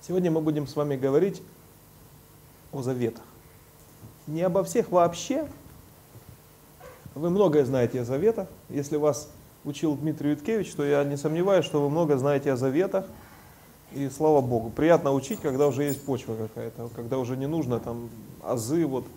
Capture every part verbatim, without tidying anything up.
Сегодня мы будем с вами говорить о заветах. Не обо всех вообще. Вы многое знаете о заветах. Если вас учил Дмитрий Юткевич, то я не сомневаюсь, что вы много знаете о заветах. И слава Богу, приятно учить, когда уже есть почва какая-то, когда уже не нужно там азы. Вот.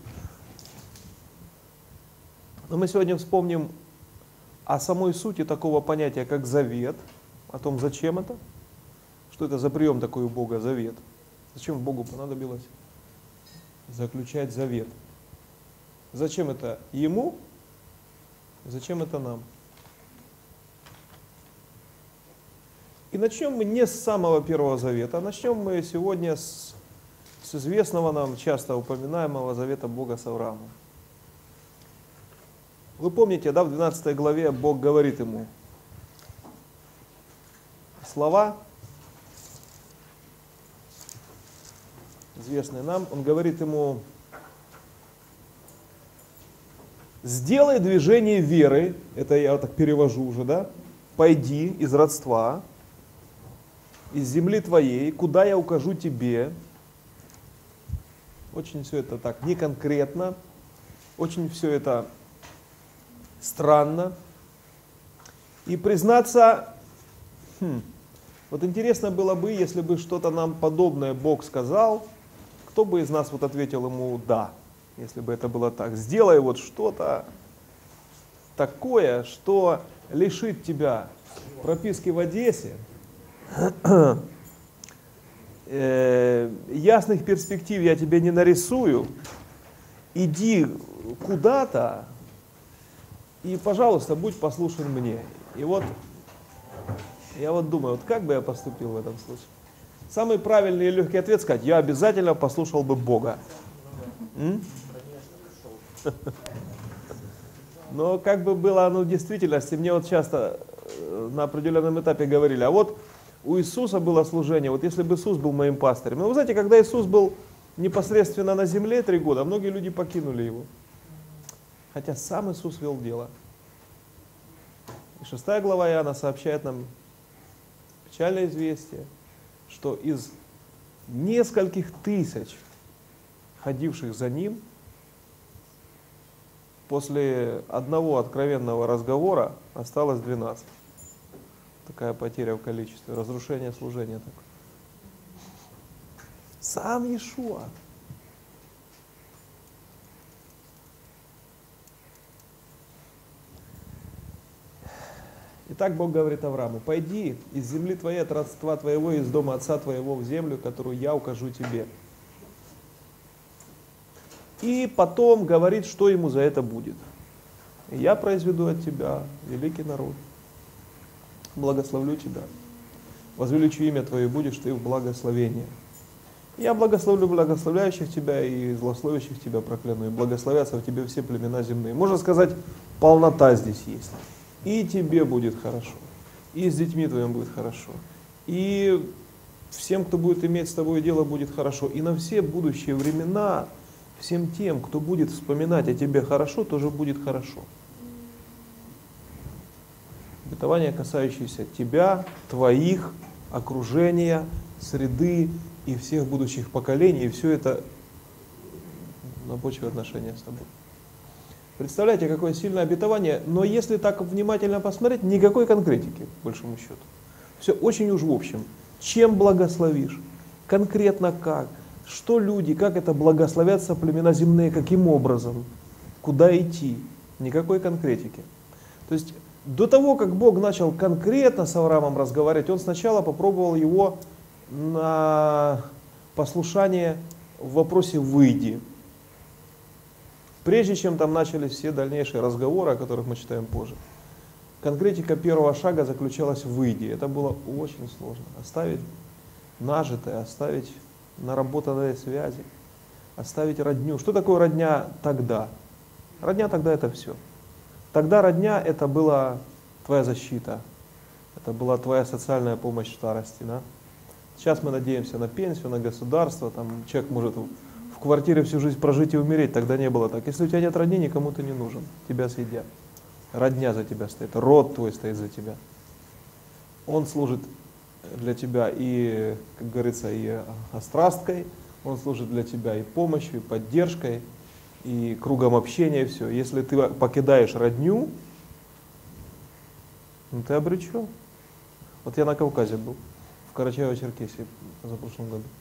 Но мы сегодня вспомним о самой сути такого понятия, как завет, о том, зачем это, что это за прием такой у Бога, завет. Зачем Богу понадобилось заключать завет? Зачем это Ему? Зачем это нам? И начнем мы не с самого первого завета, а начнем мы сегодня с, с известного нам, часто упоминаемого завета Бога с Авраамом. Вы помните, да, в двенадцатой главе Бог говорит ему слова, известные нам. Он говорит ему: сделай движение веры, это я так перевожу уже, да, пойди из родства, из земли твоей, куда я укажу тебе. Очень все это так не конкретно, очень все это странно. И признаться, хм, вот интересно было бы, если бы что-то нам подобное Бог сказал, кто бы из нас вот ответил ему «да», если бы это было так. Сделай вот что-то такое, что лишит тебя прописки в Одессе, э, ясных перспектив я тебе не нарисую, иди куда-то и, пожалуйста, будь послушен мне. И вот я вот думаю, вот как бы я поступил в этом случае? Самый правильный и легкий ответ сказать: я обязательно послушал бы Бога. М? Но как бы было оно в действительности, мне вот часто на определенном этапе говорили, а вот у Иисуса было служение, вот если бы Иисус был моим пастырем. Но вы знаете, когда Иисус был непосредственно на земле три года, многие люди покинули Его. Хотя сам Иисус вел дело. И шестая глава Иоанна сообщает нам печальное известие, что из нескольких тысяч ходивших за Ним, после одного откровенного разговора осталось двенадцать. Такая потеря в количестве, разрушение служения такое. Сам Иешуа. Итак, Бог говорит Аврааму: пойди из земли твоей, от родства твоего, из дома отца твоего в землю, которую я укажу тебе. И потом говорит, что ему за это будет. Я произведу от тебя великий народ, благословлю тебя, возвеличу имя твое, будешь ты в благословении. Я благословлю благословляющих тебя и злословящих тебя прокляну, и благословятся в тебе все племена земные. Можно сказать, полнота здесь есть. И тебе будет хорошо, и с детьми твоим будет хорошо, и всем, кто будет иметь с тобой дело, будет хорошо, и на все будущие времена всем тем, кто будет вспоминать о тебе хорошо, тоже будет хорошо. Обетование, касающееся тебя, твоих, окружения, среды и всех будущих поколений, и все это на почве отношения с тобой. Представляете, какое сильное обетование, но если так внимательно посмотреть, никакой конкретики, по большому счету. Все очень уж в общем. Чем благословишь? Конкретно как? Что люди, как это благословятся племена земные, каким образом? Куда идти? Никакой конкретики. То есть до того, как Бог начал конкретно с Авраамом разговаривать, он сначала попробовал его на послушание в вопросе «выйди». Прежде чем там начались все дальнейшие разговоры, о которых мы читаем позже. Конкретика первого шага заключалась в «выйди». Это было очень сложно. Оставить нажитое, оставить наработанные связи, оставить родню. Что такое родня тогда? Родня тогда это все. Тогда родня это была твоя защита, это была твоя социальная помощь в старости. Да? Сейчас мы надеемся на пенсию, на государство, там человек может в квартире всю жизнь прожить и умереть, тогда не было так. Если у тебя нет родни, никому ты не нужен, тебя съедят. Родня за тебя стоит, род твой стоит за тебя. Он служит для тебя и, как говорится, и острасткой, он служит для тебя и помощью, и поддержкой, и кругом общения, и все. Если ты покидаешь родню, ну ты обречен. Вот я на Кавказе был, в Карачаево-Черкесии за прошлом году.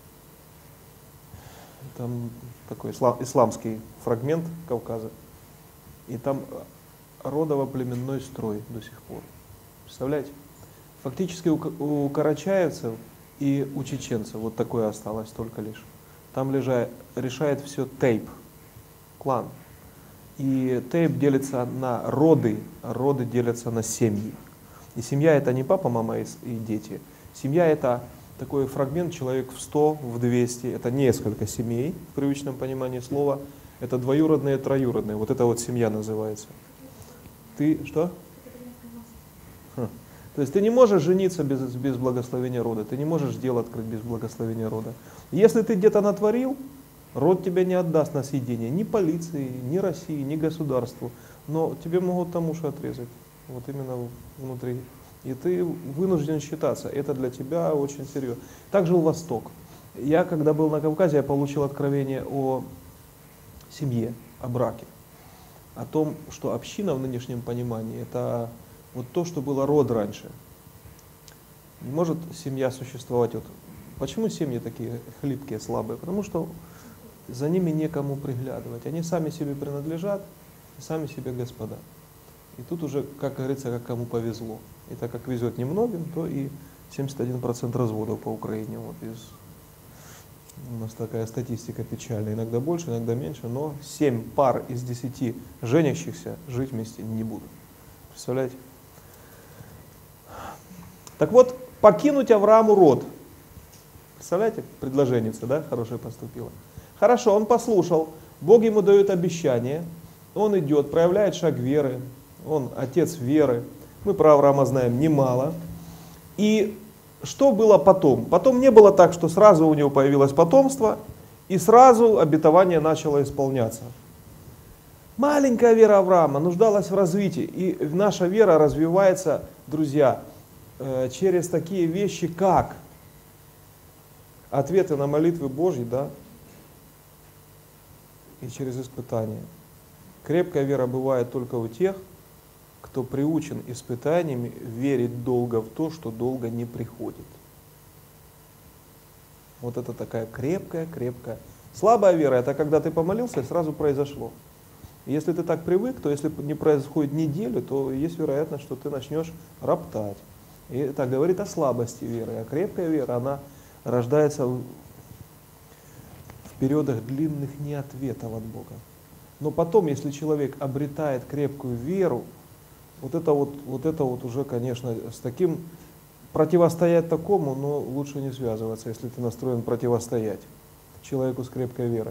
Там такой исламский фрагмент Кавказа. И там родово-племенной строй до сих пор. Представляете? Фактически у, у карачаевцев и у чеченцев вот такое осталось только лишь. Там лежа, решает все тейп, клан. И тейп делится на роды, а роды делятся на семьи. И семья это не папа, мама и, и дети. Семья это такой фрагмент, человек в сто, в двести. Это несколько семей в привычном понимании слова. Это двоюродные, троюродные. Вот это вот семья называется. Ты что? Хм. То есть ты не можешь жениться без, без благословения рода. Ты не можешь дело открыть без благословения рода. Если ты где-то натворил, род тебя не отдаст на съедение ни полиции, ни России, ни государству. Но тебе могут там уши отрезать. Вот именно внутри. И ты вынужден считаться. Это для тебя очень серьезно. Также у Восток. Я, когда был на Кавказе, я получил откровение о семье, о браке. О том, что община в нынешнем понимании, это вот то, что было род раньше. Не может семья существовать. Вот. Почему семьи такие хлипкие, слабые? Потому что за ними некому приглядывать. Они сами себе принадлежат, и сами себе господа. И тут уже, как говорится, как кому повезло. И так как везет немногим, то и семьдесят один процент разводов по Украине. Вот из... У нас такая статистика печальная. Иногда больше, иногда меньше, но семь пар из десяти женящихся жить вместе не будут. Представляете? Так вот, покинуть Аврааму род. Представляете, предложенница, да, хорошая поступила. Хорошо, он послушал, Бог ему дает обещание, он идет, проявляет шаг веры, он отец веры. Мы про Авраама знаем немало. И что было потом? Потом не было так, что сразу у него появилось потомство, и сразу обетование начало исполняться. Маленькая вера Авраама нуждалась в развитии, и наша вера развивается, друзья, через такие вещи, как ответы на молитвы Божьи, да, и через испытания. Крепкая вера бывает только у тех, кто приучен испытаниями верить долго в то, что долго не приходит. Вот это такая крепкая, крепкая. Слабая вера — это когда ты помолился, и сразу произошло. Если ты так привык, то если не происходит неделю, то есть вероятность, что ты начнешь роптать. И это говорит о слабости веры. А крепкая вера, она рождается в периодах длинных неответов от Бога. Но потом, если человек обретает крепкую веру, вот это вот, вот это вот уже, конечно, с таким, противостоять такому, но лучше не связываться, если ты настроен противостоять человеку с крепкой верой.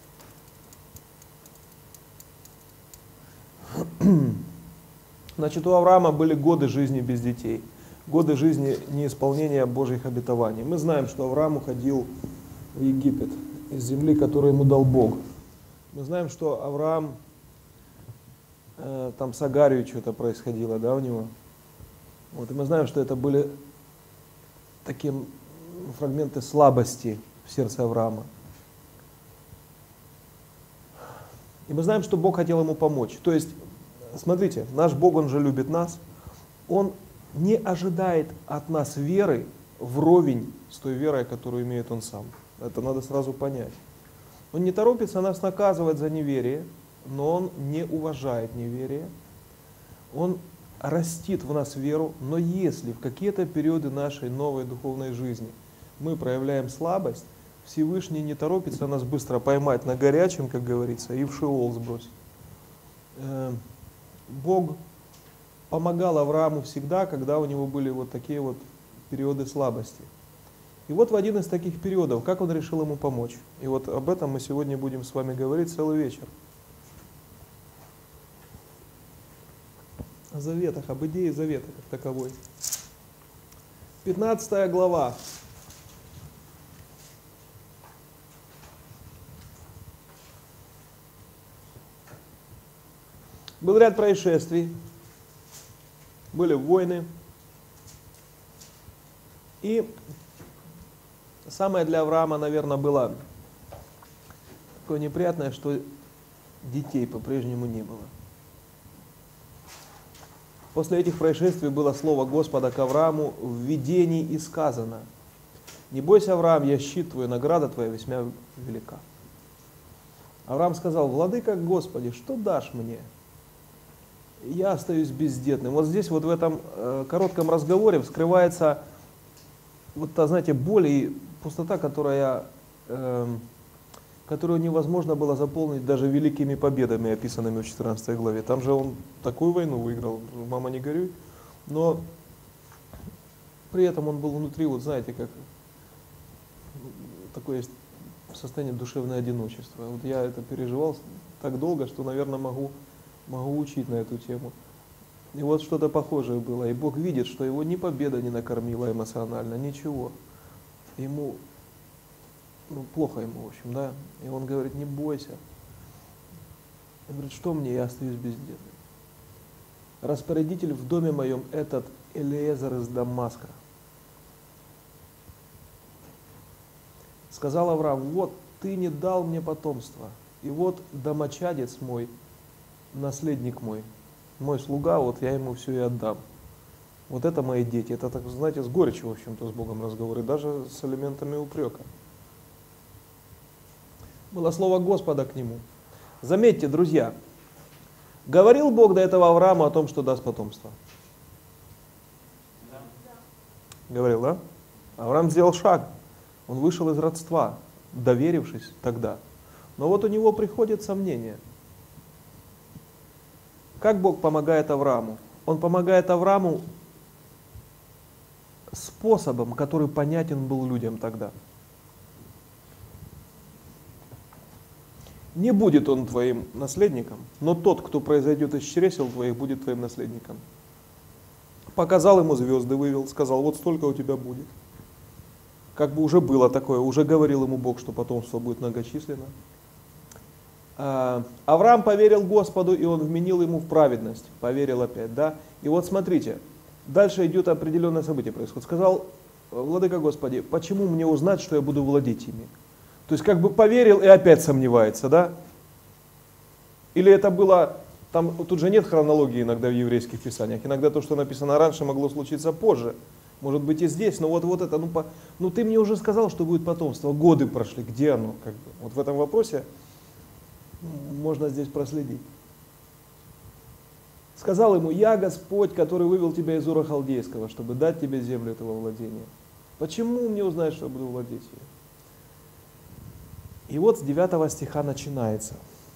Значит, у Авраама были годы жизни без детей, годы жизни неисполнения Божьих обетований. Мы знаем, что Авраам уходил в Египет из земли, которую ему дал Бог. Мы знаем, что Авраам, э, там с Агарью что-то происходило, да, у него. Вот, и мы знаем, что это были такие фрагменты слабости в сердце Авраама. И мы знаем, что Бог хотел ему помочь. То есть, смотрите, наш Бог, Он же любит нас. Он не ожидает от нас веры вровень с той верой, которую имеет Он сам. Это надо сразу понять. Он не торопится нас наказывать за неверие, но Он не уважает неверие. Он растит в нас веру, но если в какие-то периоды нашей новой духовной жизни мы проявляем слабость, Всевышний не торопится нас быстро поймать на горячем, как говорится, и в Шеол сбросить. Бог помогал Аврааму всегда, когда у него были вот такие вот периоды слабости. И вот в один из таких периодов, как он решил ему помочь. И вот об этом мы сегодня будем с вами говорить целый вечер. О заветах, об идее завета как таковой. пятнадцатая глава. Был ряд происшествий, были войны. И И самое для Авраама, наверное, было такое неприятное, что детей по-прежнему не было. После этих происшествий было слово Господа к Аврааму в видении и сказано: «Не бойся, Авраам, я щит твой, награда твоя весьма велика». Авраам сказал: «Владыка Господи, что дашь мне? Я остаюсь бездетным». Вот здесь, вот в этом э, коротком разговоре вскрывается вот та, знаете, боль и пустота, которая, э, которую невозможно было заполнить даже великими победами, описанными в четырнадцатой главе. Там же он такую войну выиграл, мама не горюй, но при этом он был внутри, вот знаете, как такое есть состояние душевного одиночества. Вот я это переживал так долго, что, наверное, могу, могу учить на эту тему. И вот что-то похожее было. И Бог видит, что его ни победа не накормила эмоционально, ничего. Ему, ну, плохо ему, в общем, да. И он говорит: не бойся. Он говорит: что мне, я остаюсь бездетным. Распорядитель в доме моем этот Элиезер из Дамаска. Сказал Авраам: вот ты не дал мне потомства, и вот домочадец мой, наследник мой, мой слуга, вот я ему все и отдам. Вот это мои дети. Это, так знаете, с горечью, в общем-то, с Богом разговоры, даже с элементами упрека. Было слово Господа к нему. Заметьте, друзья, говорил Бог до этого Аврааму о том, что даст потомство? Да. Говорил, да? Авраам сделал шаг. Он вышел из родства, доверившись тогда. Но вот у него приходит сомнение. Как Бог помогает Аврааму? Он помогает Аврааму способом, который понятен был людям тогда. Не будет он твоим наследником, но тот, кто произойдет из чресел твоих, будет твоим наследником. Показал ему звезды, вывел, сказал: вот столько у тебя будет. Как бы уже было такое, уже говорил ему Бог, что потомство будет многочисленно. Авраам поверил Господу, и он вменил ему в праведность. Поверил опять, да? И вот смотрите, дальше идет определенное событие происходит. Сказал: владыка Господи, почему мне узнать, что я буду владеть ими? То есть как бы поверил и опять сомневается, да? Или это было, там тут же нет хронологии иногда в еврейских писаниях. Иногда то, что написано раньше, могло случиться позже. Может быть и здесь, но вот, вот это, ну, по, ну ты мне уже сказал, что будет потомство, годы прошли, где оно? Как бы? Вот в этом вопросе можно здесь проследить. Сказал ему: я Господь, который вывел тебя из Ура Халдейского, чтобы дать тебе землю этого владения. Почему мне узнать, что я буду владеть ее? И вот с девятого стиха начинается.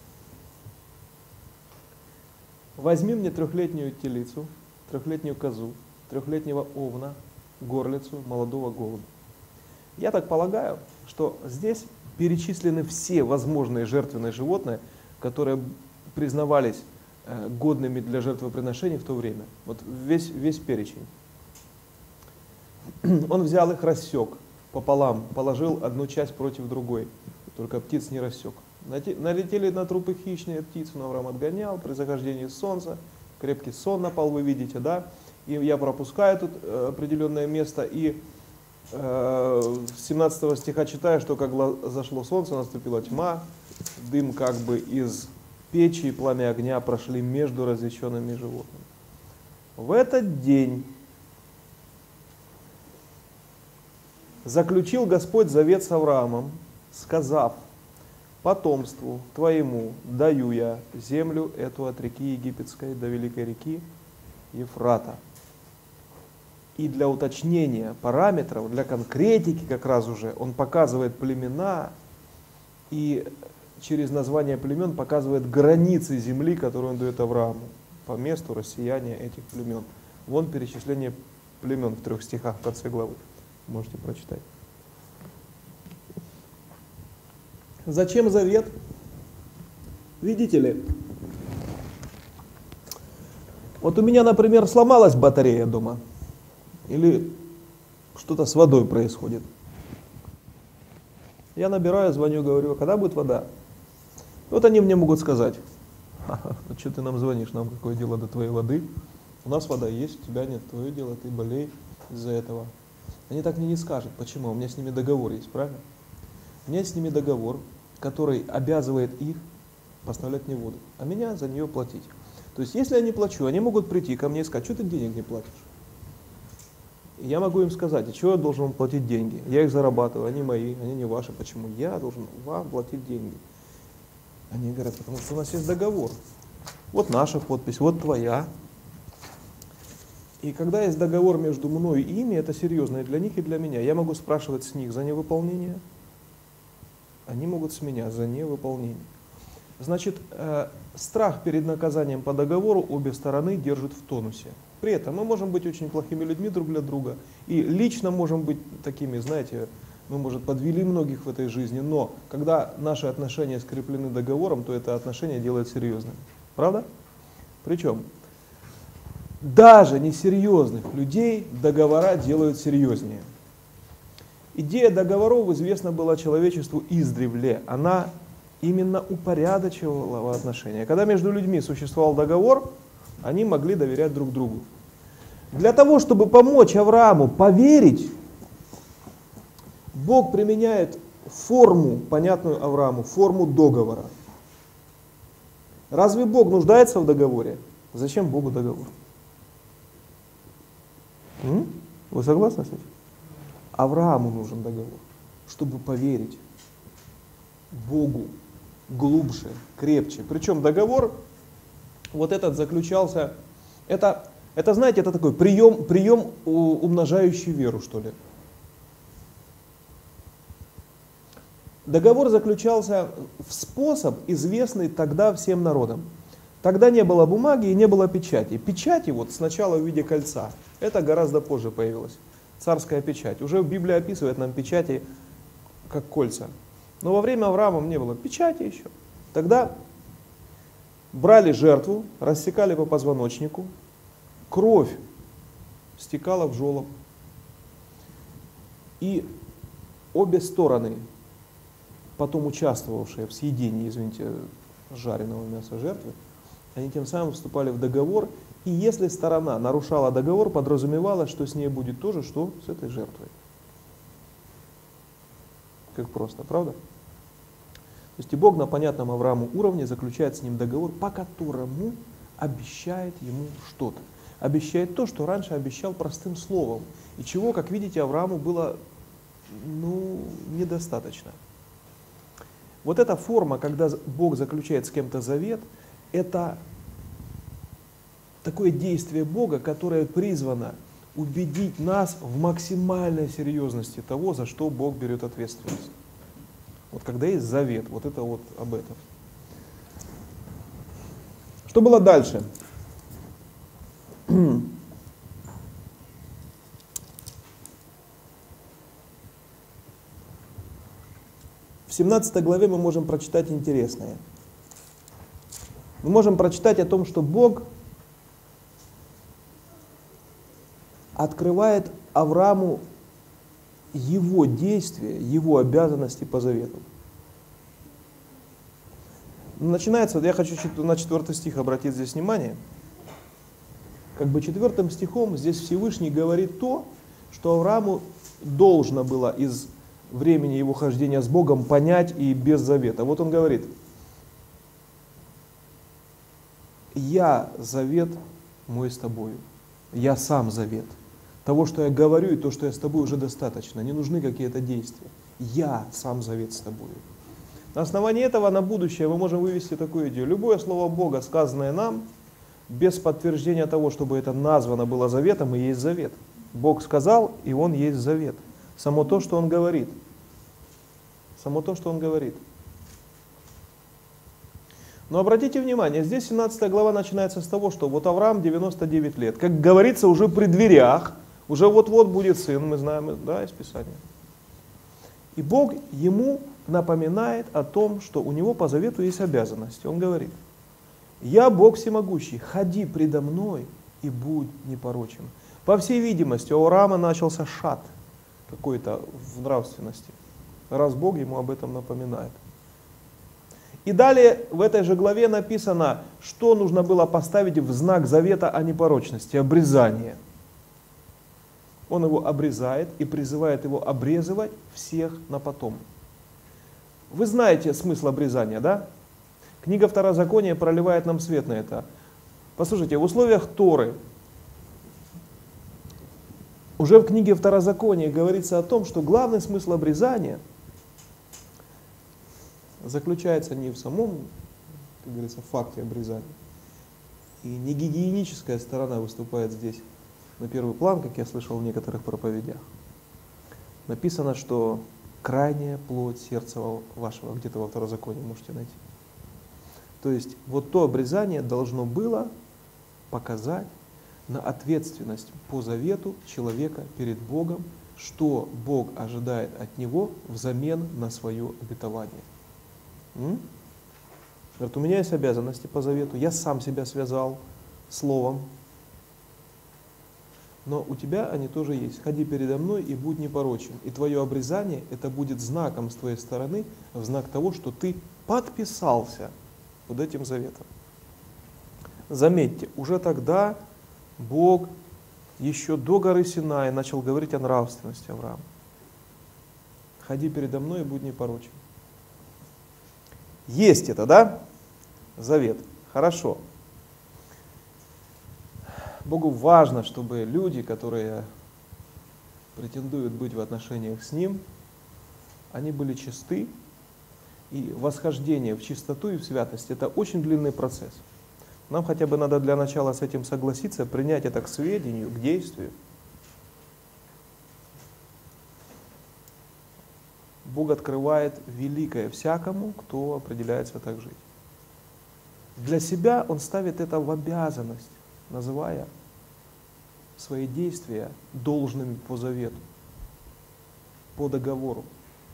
Возьми мне трехлетнюю телицу, трехлетнюю козу, трехлетнего овна, горлицу, молодого голубя. Я так полагаю, что здесь перечислены все возможные жертвенные животные, которые признавались э, годными для жертвоприношений в то время. Вот весь, весь перечень. Он взял их, рассек пополам, положил одну часть против другой, только птиц не рассек. Налетели на трупы хищные птицы, но Авраам отгонял при захождении солнца. Крепкий сон напал, вы видите, да? И я пропускаю тут э, определенное место, и э, с семнадцатого стиха читаю, что как зашло солнце, наступила тьма, дым как бы из печи и пламя огня прошли между развещенными животными. В этот день заключил Господь завет с Авраамом, сказав: потомству твоему даю я землю эту от реки Египетской до великой реки Ефрата. И для уточнения параметров, для конкретики как раз уже, он показывает племена и через название племен показывает границы земли, которую он дает Аврааму, по месту россияния этих племен. Вон перечисление племен в трех стихах в конце главы. Можете прочитать. Зачем завет? Видите ли, вот у меня, например, сломалась батарея дома, или что-то с водой происходит. Я набираю, звоню, говорю: а когда будет вода? Вот они мне могут сказать: ха-ха, ну что ты нам звонишь, нам какое дело до твоей воды? У нас вода есть, у тебя нет, твое дело, ты болей из-за этого. Они так мне не скажут. Почему? У меня с ними договор есть, правильно? У меня есть с ними договор, который обязывает их поставлять мне воду, а меня за нее платить. То есть, если я не плачу, они могут прийти ко мне и сказать: что ты денег не платишь? И я могу им сказать: а чего я должен вам платить деньги? Я их зарабатываю, они мои, они не ваши. Почему? Я должен вам платить деньги. Они говорят: потому что у нас есть договор. Вот наша подпись, вот твоя. И когда есть договор между мной и ими, это серьезно и для них, и для меня. Я могу спрашивать с них за невыполнение, они могут с меня за невыполнение. Значит, э, страх перед наказанием по договору обе стороны держат в тонусе. При этом мы можем быть очень плохими людьми друг для друга. И лично можем быть такими, знаете, мы, может, подвели многих в этой жизни. Но когда наши отношения скреплены договором, то это отношение делает серьезным. Правда? Причем даже несерьезных людей договора делают серьезнее. Идея договоров известна была человечеству издревле. Она именно упорядочивала отношения. Когда между людьми существовал договор, они могли доверять друг другу. Для того, чтобы помочь Аврааму поверить, Бог применяет форму, понятную Аврааму, форму договора. Разве Бог нуждается в договоре? Зачем Богу договор? М? Вы согласны с этим? Аврааму нужен договор, чтобы поверить Богу глубже, крепче. Причем договор вот этот заключался, это, это знаете, это такой прием, прием умножающий веру, что ли. Договор заключался в способ, известный тогда всем народам. Тогда не было бумаги и не было печати. Печати вот сначала в виде кольца, это гораздо позже появилось. Царская печать. Уже Библия описывает нам печати как кольца. Но во время Авраама не было печати еще. Тогда брали жертву, рассекали по позвоночнику, кровь стекала в жолоб. И обе стороны, потом участвовавшие в съедении, извините, жареного мяса жертвы, они тем самым вступали в договор. И если сторона нарушала договор, подразумевалось, что с ней будет то же, что с этой жертвой. Как просто, правда? То есть и Бог на понятном Аврааму уровне заключает с ним договор, по которому обещает ему что-то. Обещает то, что раньше обещал простым словом. И чего, как видите, Аврааму было ну, недостаточно. Вот эта форма, когда Бог заключает с кем-то завет, это такое действие Бога, которое призвано убедить нас в максимальной серьезности того, за что Бог берет ответственность. Вот когда есть завет, вот это вот об этом. Что было дальше? В семнадцатой главе мы можем прочитать интересное. Мы можем прочитать о том, что Бог открывает Аврааму его действия, его обязанности по завету. Начинается, я хочу на четвертый стих обратить здесь внимание. Как бы четвертым стихом здесь Всевышний говорит то, что Аврааму должно было из времени его хождения с Богом понять и без завета. Вот он говорит: я завет мой с тобою, я сам завет. Того, что я говорю, и то, что я с тобой, уже достаточно. Не нужны какие-то действия. Я сам завет с тобой. На основании этого на будущее мы можем вывести такую идею. Любое слово Бога, сказанное нам, без подтверждения того, чтобы это названо было заветом, и есть завет. Бог сказал, и Он есть завет. Само то, что Он говорит. Само то, что Он говорит. Но обратите внимание, здесь семнадцатая глава начинается с того, что вот Авраам девяносто девять лет. Как говорится, уже при дверях, уже вот-вот будет сын, мы знаем, да, из Писания. И Бог ему напоминает о том, что у него по завету есть обязанности. Он говорит: я Бог всемогущий, ходи предо мной и будь непорочен. По всей видимости, у Авраама начался шат какой-то в нравственности, раз Бог ему об этом напоминает. И далее в этой же главе написано, что нужно было поставить в знак завета о непорочности, обрезание. Он его обрезает и призывает его обрезывать всех на потом. Вы знаете смысл обрезания, да? Книга Второзакония проливает нам свет на это. Послушайте, в условиях Торы, уже в книге Второзакония говорится о том, что главный смысл обрезания заключается не в самом, как говорится, факте обрезания. И не гигиеническая сторона выступает здесь на первый план, как я слышал в некоторых проповедях. Написано, что крайняя плоть сердца вашего, где-то во Второзаконии можете найти. То есть вот то обрезание должно было показать на ответственность по завету человека перед Богом, что Бог ожидает от него взамен на свое обетование. М? Говорит, у меня есть обязанности по завету, я сам себя связал словом, но у тебя они тоже есть. Ходи передо мной и будь непорочен. И твое обрезание, это будет знаком с твоей стороны, в знак того, что ты подписался под этим заветом. Заметьте, уже тогда Бог еще до горы Синай начал говорить о нравственности Авраама. Ходи передо мной и будь непорочен. Есть это, да? Завет. Хорошо. Богу важно, чтобы люди, которые претендуют быть в отношениях с Ним, они были чисты. И восхождение в чистоту и в святость – это очень длинный процесс. Нам хотя бы надо для начала с этим согласиться, принять это к сведению, к действию. Бог открывает великое всякому, кто определяется так жить. Для себя Он ставит это в обязанность, называя свои действия должными по завету, по договору.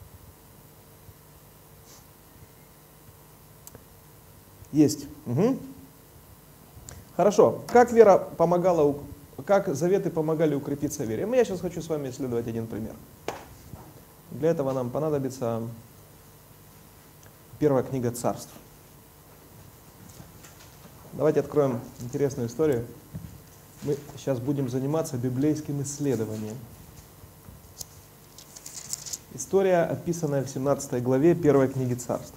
Есть. Угу. Хорошо. Как вера помогала, как заветы помогали укрепиться вере? Я сейчас хочу с вами исследовать один пример. Для этого нам понадобится первая книга Царств. Давайте откроем интересную историю. Мы сейчас будем заниматься библейским исследованием. История, описанная в семнадцатой главе первой книги Царств.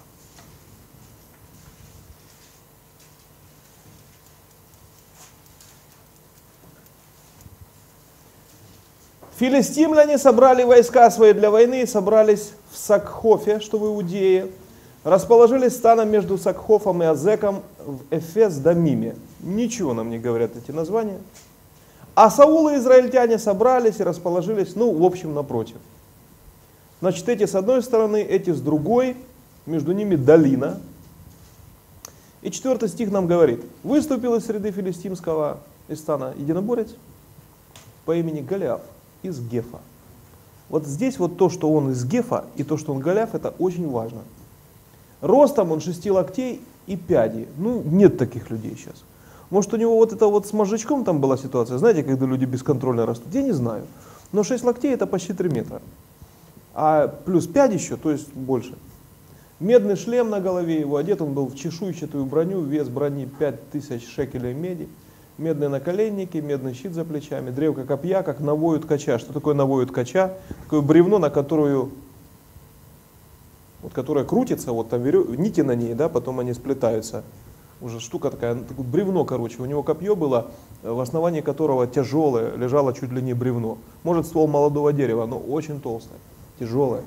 Филистимляне собрали войска свои для войны и собрались в Сакхофе, что в Иудее. Расположились станом между Сакхофом и Азеком в Эфес-Дамиме. Ничего нам не говорят эти названия. А Саул и израильтяне собрались и расположились, ну, в общем, напротив. Значит, эти с одной стороны, эти с другой, между ними долина. И четвертый стих нам говорит: выступил из среды филистимского из стана единоборец по имени Голиаф из Гефа. Вот здесь вот то, что он из Гефа, и то, что он Голиаф, это очень важно. Ростом он шести локтей и пяди. Ну, нет таких людей сейчас. Может, у него вот это вот с мозжечком там была ситуация, знаете, когда люди бесконтрольно растут, я не знаю. Но шесть локтей это почти три метра. А плюс пять еще, то есть больше. Медный шлем на голове его, одет он был в чешуйчатую броню, вес брони пять тысяч шекелей меди. Медные наколенники, медный щит за плечами, древко копья, как навою ткача. Что такое навою ткача? Такое бревно, на которую, вот, которое крутится, вот там верё, нити на ней, да, потом они сплетаются. Уже штука такая, такое бревно, короче. У него копье было, в основании которого тяжелое, лежало чуть ли не бревно. Может, ствол молодого дерева, но очень толстое, тяжелое.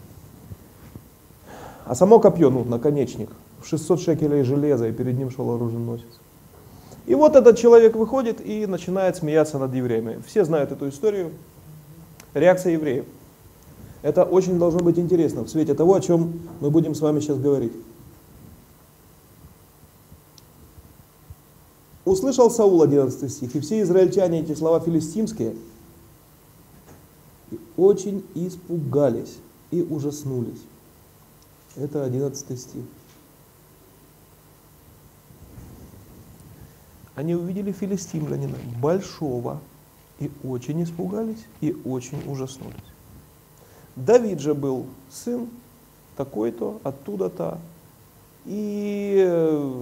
А само копье, ну, наконечник, в шестьсот шекелей железа, и перед ним шел оруженосец. И вот этот человек выходит и начинает смеяться над евреями. Все знают эту историю. Реакция евреев. Это очень должно быть интересно в свете того, о чем мы будем с вами сейчас говорить. Услышал Саул, одиннадцатый стих, и все израильтяне эти слова филистимские, и очень испугались и ужаснулись. Это одиннадцатый стих. Они увидели филистимлянина большого и очень испугались и очень ужаснулись. Давид же был сын такой-то, оттуда-то. И,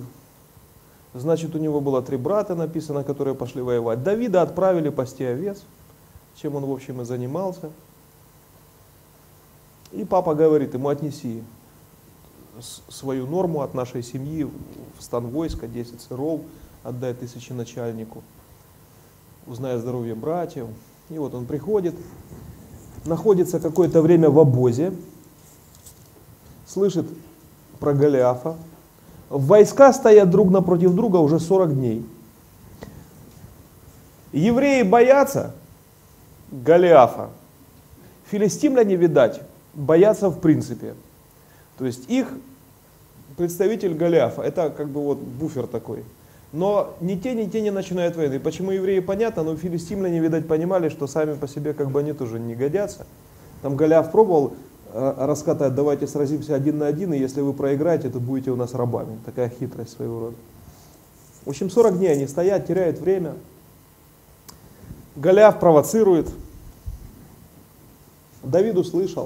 значит, у него было три брата, написано, которые пошли воевать. Давида отправили пасти овец. чем он, в общем, и занимался. И папа говорит ему: отнеси свою норму от нашей семьи в стан войска, десять сыров, отдай тысяченачальнику, узнай о здоровье братьев. И вот он приходит, находится какое-то время в обозе, слышит про Голиафа. Войска стоят друг напротив друга уже сорок дней. Евреи боятся Голиафа. Филистимляне, видать, боятся в принципе. То есть их представитель Голиафа, это как бы вот буфер такой. Но ни те, ни те не начинают войны. Почему евреи, понятно, но филистимляне, видать, понимали, что сами по себе как бы они тоже не годятся. Там Голиаф пробовал э, раскатать: давайте сразимся один на один, и если вы проиграете, то будете у нас рабами. Такая хитрость своего рода. В общем, сорок дней они стоят, теряют время. Голиаф провоцирует. Давид услышал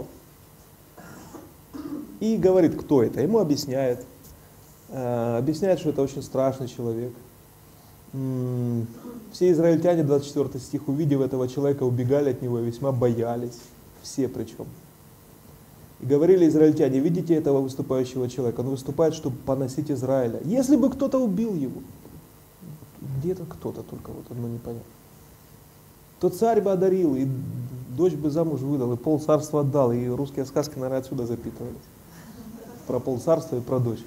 и говорит, кто это. Ему объясняет. Э, объясняет, что это очень страшный человек. М-м, все израильтяне, двадцать четвёртый стих, увидев этого человека, убегали от него и весьма боялись. Все причем. И говорили израильтяне: видите этого выступающего человека? Он выступает, чтобы поносить Израиля. Если бы кто-то убил его. Где-то кто-то, только вот одно непонятно. То царь бы одарил, и дочь бы замуж выдал, и пол царства отдал. И русские сказки, наверное, отсюда запитывались. Про пол царства и про дочь.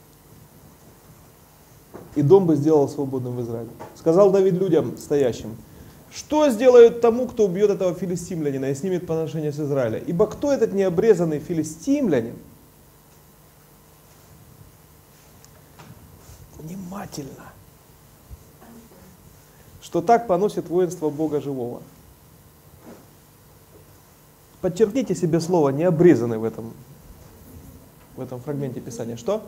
И дом бы сделал свободным в Израиле. Сказал Давид людям стоящим: что сделают тому, кто убьет этого филистимлянина и снимет поношение с Израиля? Ибо кто этот необрезанный филистимлянин? Внимательно. Что так поносит воинство Бога живого. Подчеркните себе слово «необрезанный» в этом, в этом фрагменте Писания. Что?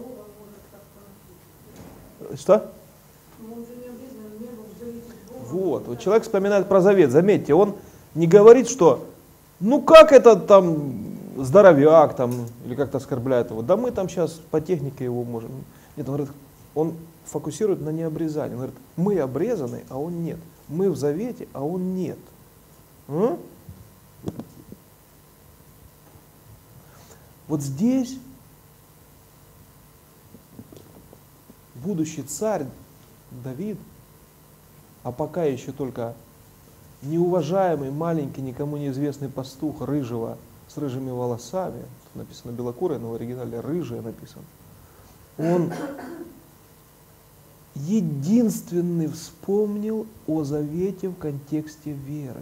Что? Вот, вот человек вспоминает про завет. Заметьте, он не говорит, что ну как это там здоровяк там, или как-то оскорбляет его. Да мы там сейчас по технике его можем. Нет, он говорит, он фокусирует на необрезании. Он говорит, мы обрезаны, а он нет. Мы в завете, а он нет. М? Вот здесь будущий царь Давид, а пока еще только неуважаемый, маленький, никому неизвестный пастух рыжего, с рыжими волосами, тут написано белокурый, но в оригинале рыжие написано, он единственный вспомнил о завете в контексте веры.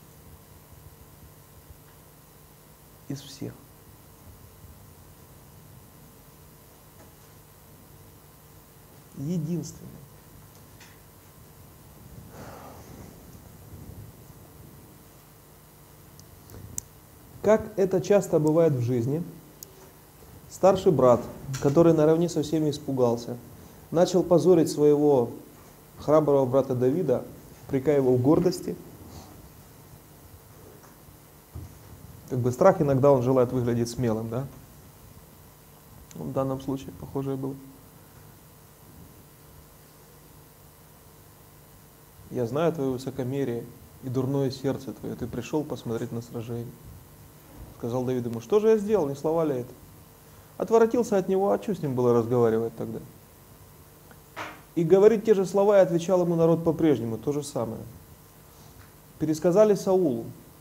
Из всех. Единственный. Как это часто бывает в жизни, старший брат, который наравне со всеми испугался, начал позорить своего храброго брата Давида, упрекая его в гордости. Как бы страх иногда он желает выглядеть смелым, да? В данном случае похожее было. Я знаю твое высокомерие и дурное сердце твое. Ты пришел посмотреть на сражение. Сказал Давид ему, что же я сделал, не слова ли это? Отворотился от него, а что с ним было разговаривать тогда? И говорит те же слова, и отвечал ему народ по-прежнему, то же самое. Пересказали Саулу.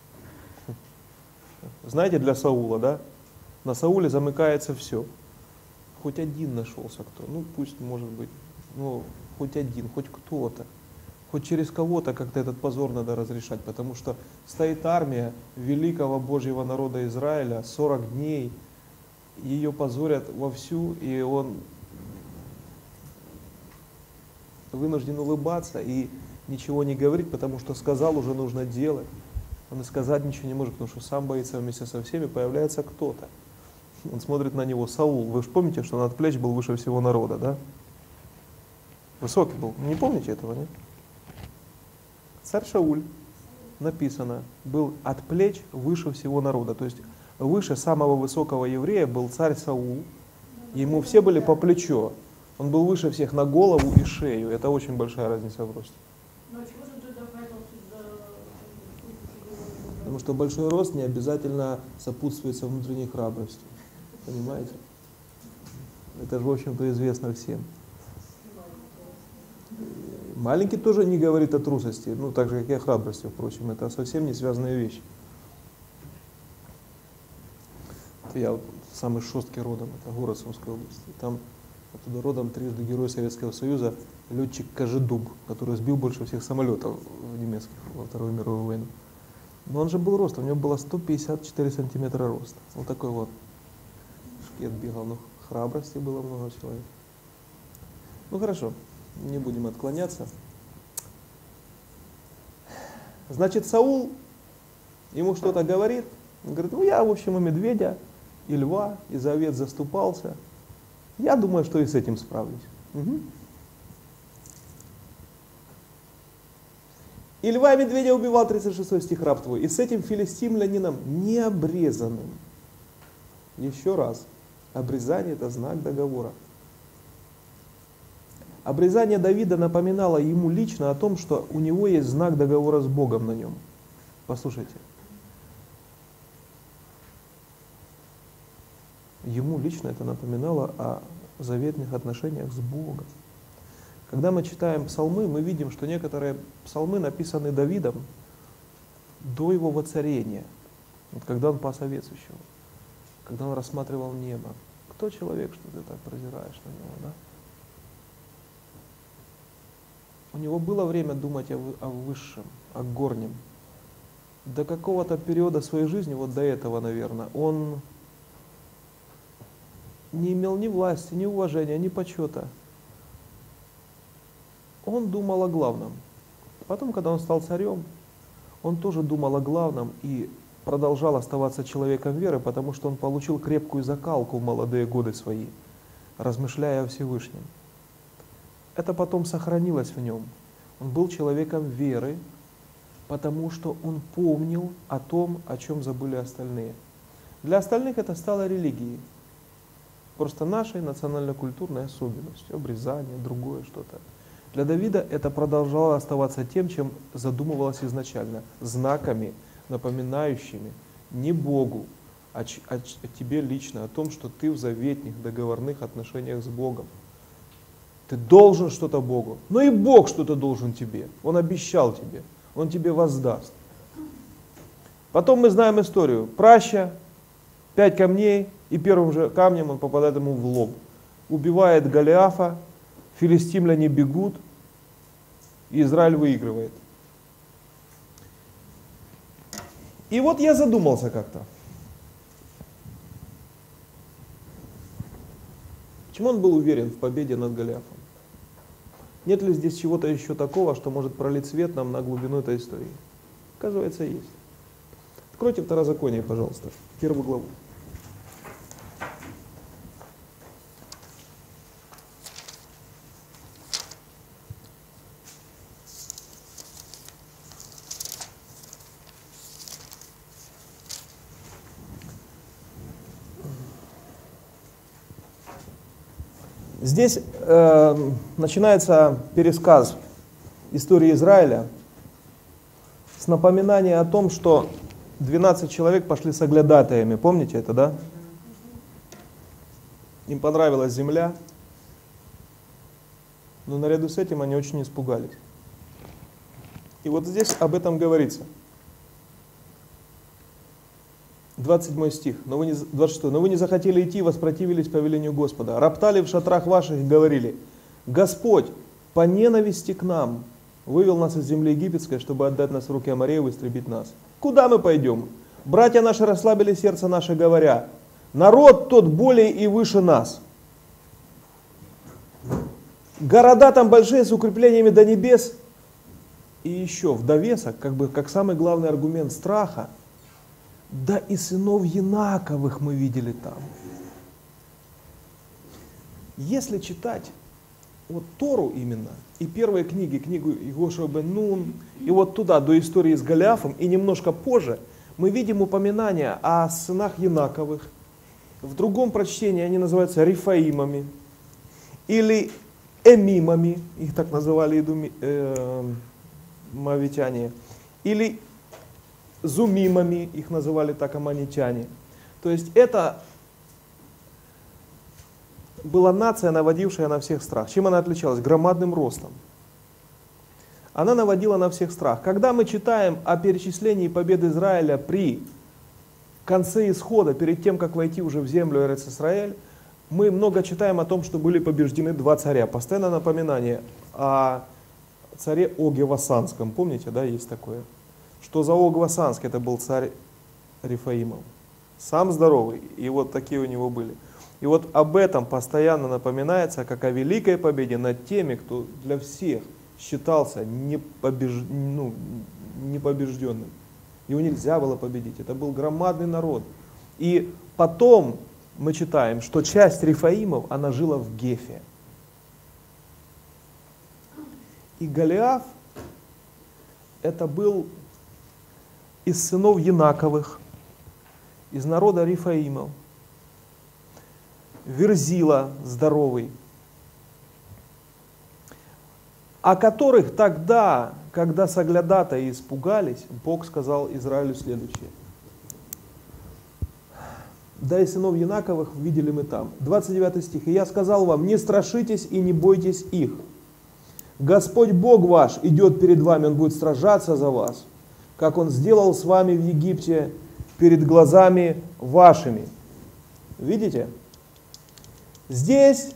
Знаете, для Саула, да? На Сауле замыкается все. Хоть один нашелся кто, ну пусть, может быть, ну хоть один, хоть кто-то. Хоть через кого-то как-то этот позор надо разрешать, потому что стоит армия великого Божьего народа Израиля, сорок дней, ее позорят вовсю, и он вынужден улыбаться и ничего не говорить, потому что сказал, уже нужно делать. Он и сказать ничего не может, потому что сам боится вместе со всеми, появляется кто-то. Он смотрит на него, Саул. Вы же помните, что над плеч был выше всего народа, да? Высокий был. Не помните этого, нет? Царь Шауль, написано, был от плеч выше всего народа. То есть выше самого высокого еврея был царь Саул. Ему все были по плечо. Он был выше всех на голову и шею. Это очень большая разница в росте. Потому что большой рост не обязательно сопутствуется внутренней храбростью. Понимаете? Это же, в общем-то, известно всем. Маленький тоже не говорит о трусости, ну, так же, как и о храбрости, впрочем. Это совсем не связанные вещи. Я вот самый шесткий родом, это город Сумской области. Там оттуда родом трижды герой Советского Союза, летчик Кожедуб, который сбил больше всех самолетов немецких во Вторую мировую войну. Но он же был рост, у него было сто пятьдесят четыре сантиметра роста. Вот такой вот шкет бегал, но храбрости было много человек. Ну хорошо, не будем отклоняться. Значит, Саул ему что-то говорит, он говорит, ну я, в общем, и медведя, и льва, и за овец заступался. Я думаю, что и с этим справлюсь. Угу. И льва и медведя убивал, тридцать шестой стих, раб твой, и с этим филистимлянином необрезанным. Еще раз, обрезание это знак договора. Обрезание Давида напоминало ему лично о том, что у него есть знак договора с Богом на нем. Послушайте. Ему лично это напоминало о заветных отношениях с Богом. Когда мы читаем псалмы, мы видим, что некоторые псалмы написаны Давидом до его воцарения. Вот когда он пас овец еще, когда он рассматривал небо. Кто человек, что ты так прозираешь на него, да? У него было время думать о, о высшем, о горнем. До какого-то периода своей жизни, вот до этого, наверное, он не имел ни власти, ни уважения, ни почета. Он думал о главном. Потом, когда он стал царем, он тоже думал о главном и продолжал оставаться человеком веры, потому что он получил крепкую закалку в молодые годы свои, размышляя о Всевышнем. Это потом сохранилось в нем. Он был человеком веры, потому что он помнил о том, о чем забыли остальные. Для остальных это стало религией. Просто нашей национально-культурной особенностью, обрезание, другое что-то. Для Давида это продолжало оставаться тем, чем задумывалось изначально. Знаками, напоминающими не Богу, а, о, о тебе лично, о том, что ты в заветных договорных отношениях с Богом. Ты должен что-то Богу, но и Бог что-то должен тебе. Он обещал тебе, Он тебе воздаст. Потом мы знаем историю. Праща, пять камней, и первым же камнем он попадает ему в лоб. Убивает Голиафа, филистимляне бегут, и Израиль выигрывает. И вот я задумался как-то. Почему он был уверен в победе над Голиафом? Нет ли здесь чего-то еще такого, что может пролить свет нам на глубину этой истории? Оказывается, есть. Откройте Второзаконие, пожалуйста, первую главу. Здесь э, начинается пересказ истории Израиля с напоминания о том, что двенадцать человек пошли соглядатаями. Помните это, да? Им понравилась земля, но наряду с этим они очень испугались. И вот здесь об этом говорится. двадцать седьмой стих, но вы не, двадцать шестой. «Но вы не захотели идти, воспротивились повелению Господа. Роптали в шатрах ваших и говорили: Господь по ненависти к нам вывел нас из земли египетской, чтобы отдать нас в руки Амореев и истребить нас. Куда мы пойдем? Братья наши расслабили сердце наше, говоря: народ тот более и выше нас. Города там большие, с укреплениями до небес». И еще в довесок, как бы как самый главный аргумент страха: да и сынов Янаковых мы видели там. Если читать вот Тору именно, и первые книги, книгу Йошуа бен Нун, и вот туда, до истории с Голиафом, и немножко позже, мы видим упоминания о сынах Янаковых. В другом прочтении они называются Рифаимами, или Эмимами, их так называли идуми, э, моавитяне, или зумимами, их называли так аммонитяне. То есть это была нация, наводившая на всех страх. Чем она отличалась? Громадным ростом. Она наводила на всех страх. Когда мы читаем о перечислении побед Израиля при конце исхода, перед тем, как войти уже в землю Эрец-Исраэль, мы много читаем о том, что были побеждены два царя. Постоянно напоминание о царе Оге Вассанском. Помните, да, есть такое? Что за Ог Вассанский? Это был царь Рифаимов. Сам здоровый, и вот такие у него были. И вот об этом постоянно напоминается, как о великой победе над теми, кто для всех считался непобеж... ну, непобежденным. Его нельзя было победить. Это был громадный народ. И потом мы читаем, что часть Рифаимов, она жила в Гефе. И Голиаф, это был из сынов Янаковых, из народа Рифаимов. Верзила здоровый, о которых тогда, когда соглядатаи испугались, Бог сказал Израилю следующее. Да и сынов Янаковых видели мы там. двадцать девятый стих. «И я сказал вам, не страшитесь и не бойтесь их. Господь Бог ваш идет перед вами, Он будет сражаться за вас, как Он сделал с вами в Египте перед глазами вашими». Видите? Здесь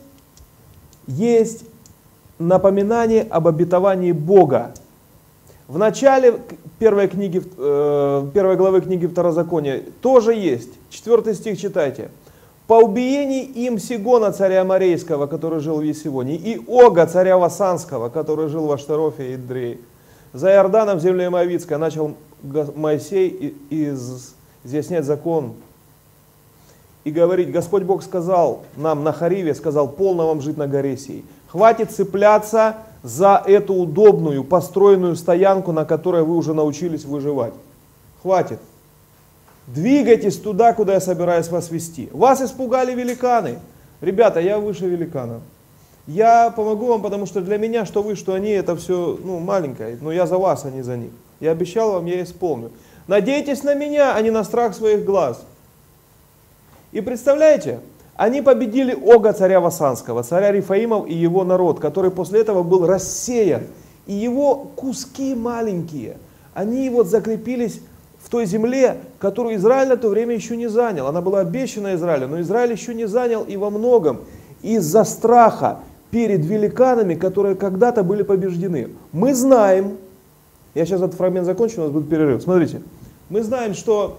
есть напоминание об обетовании Бога. В начале первой, книги, э, первой главы книги Второзакония тоже есть. Четвертый стих читайте. «По убиении им Сигона, царя Аморейского, который жил в Есивоне, и Ога, царя Вассанского, который жил в Аштарофе и Идрее, за Иорданом в земле Моавитской начал Моисей изъяснять закон и говорить: Господь Бог сказал нам на Хариве, сказал: полно вам жить на горе сей. Хватит цепляться за эту удобную, построенную стоянку, на которой вы уже научились выживать. Хватит. Двигайтесь туда, куда я собираюсь вас вести. Вас испугали великаны. Ребята, я выше великана. Я помогу вам, потому что для меня, что вы, что они, это все ну, маленькое. Но я за вас, а не за них. Я обещал вам, я исполню. Надейтесь на меня, а не на страх своих глаз. И представляете, они победили Ога, царя Вассанского, царя Рифаимов и его народ, который после этого был рассеян. И его куски маленькие, они вот закрепились в той земле, которую Израиль на то время еще не занял. Она была обещана Израилю, но Израиль еще не занял и во многом из-за страха перед великанами, которые когда-то были побеждены. Мы знаем, я сейчас этот фрагмент закончу, у нас будет перерыв. Смотрите, мы знаем, что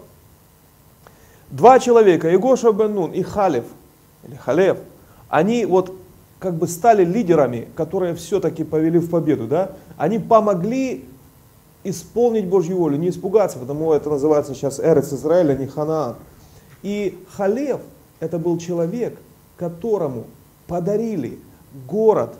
два человека, Егоша бен Нун и Халев, или Халев, они вот как бы стали лидерами, которые все-таки повели в победу, да? Они помогли исполнить Божью волю, не испугаться, потому это называется сейчас Эрец Израиля, не Ханаан. И Халев, это был человек, которому подарили город,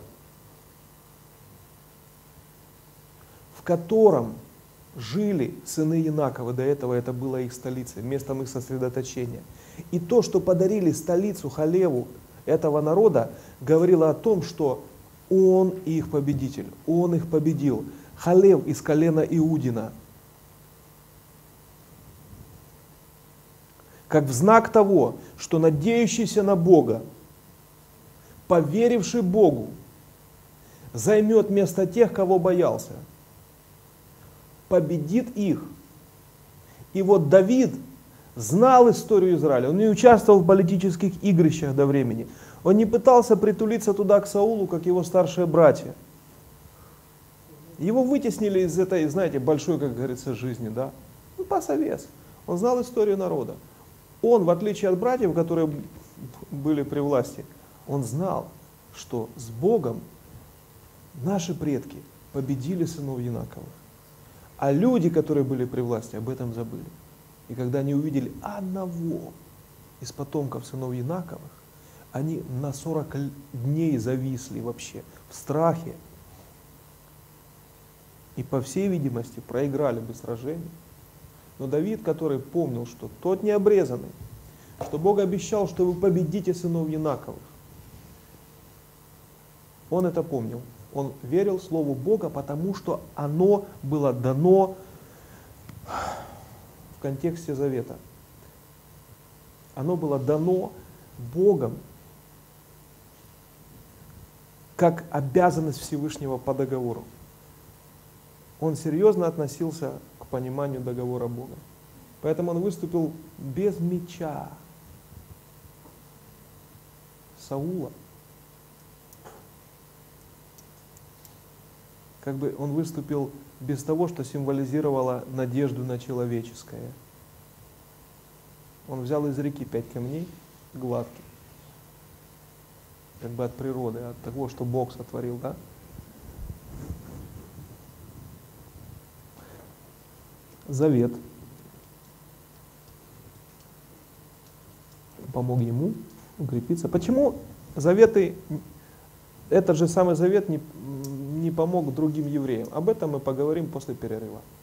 в котором жили сыны Янаковы, до этого это была их столица, местом их сосредоточения. И то, что подарили столицу Халеву этого народа, говорило о том, что он их победитель, он их победил. Халев из колена Иудина. Как в знак того, что надеющийся на Бога, поверивший Богу, займет место тех, кого боялся, победит их. И вот Давид знал историю Израиля, он не участвовал в политических игрищах до времени, он не пытался притулиться туда к Саулу, как его старшие братья. Его вытеснили из этой, знаете, большой, как говорится, жизни, да? Ну, пасовец. Он знал историю народа. Он, в отличие от братьев, которые были при власти, он знал, что с Богом наши предки победили сынов Янаковых. А люди, которые были при власти, об этом забыли. И когда они увидели одного из потомков сынов Янаковых, они на сорок дней зависли вообще в страхе. И, по всей видимости, проиграли бы сражение. Но Давид, который помнил, что тот не обрезанный, что Бог обещал, что вы победите сынов Янаковых, он это помнил. Он верил Слову Бога, потому что оно было дано контексте завета. Оно было дано Богом как обязанность Всевышнего по договору. Он серьезно относился к пониманию договора Бога. Поэтому он выступил без меча Саула. Как бы он выступил без того, что символизировало надежду на человеческое. Он взял из реки пять камней гладких, как бы от природы, от того, что Бог сотворил, да? Завет помог ему укрепиться. Почему заветы, этот же самый завет не, не помог другим евреям? Об этом мы поговорим после перерыва.